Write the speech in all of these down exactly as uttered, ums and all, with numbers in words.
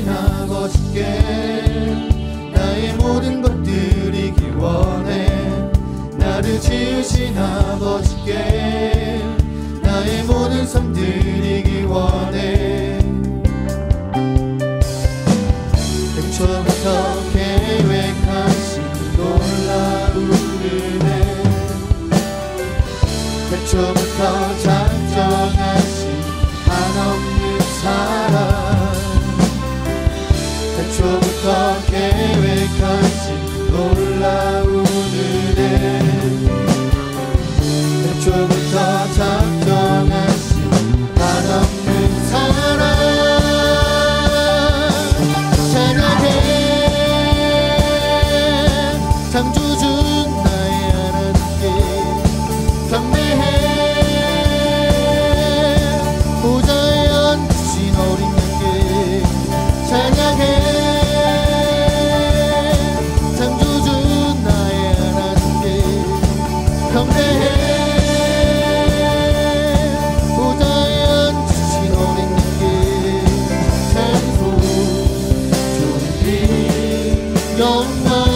지으신 아버지께 나의 모든 것 드리기 원해. 나를 지으신 아버지께 나의 모든 삶 드리기 원해. 애초부터 계획하신 놀라운 은혜, 애초부터 작정하신 한없는 사랑, 애초부터 계획하신 놀라운 은혜, 애초부터 작정하신 한없는 사랑. 창조주 나의 하나님께 경배해. 보좌에 앉으신 어린 양께 찬양해. 창조주 나의 하나님께 경배해. 보좌에 앉으신 어린 양께 찬송 존귀 영광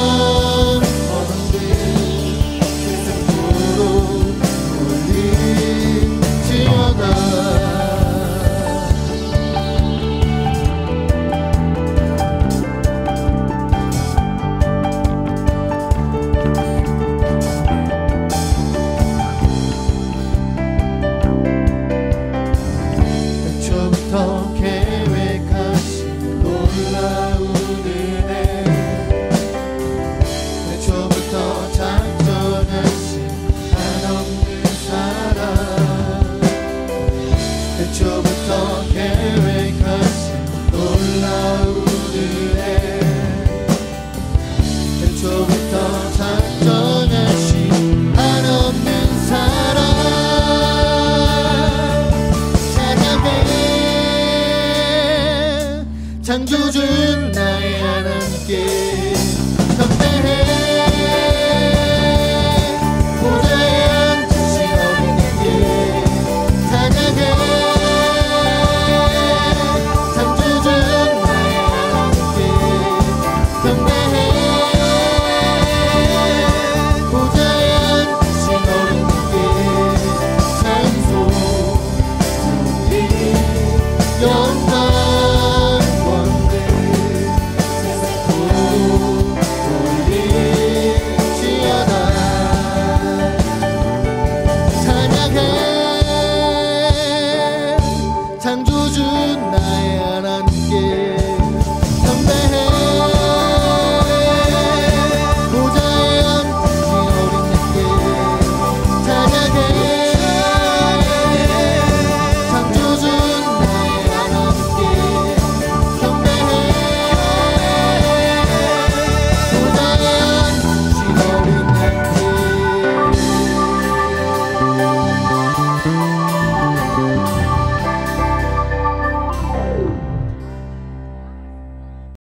창조주 나의 하나님께 경배해. 보좌에 앉으신 어린 양께 찬양해. 창조주 나의 하나님께 경배해. 보좌에 앉으신 어린 양께 찬송 존귀 영광 창조주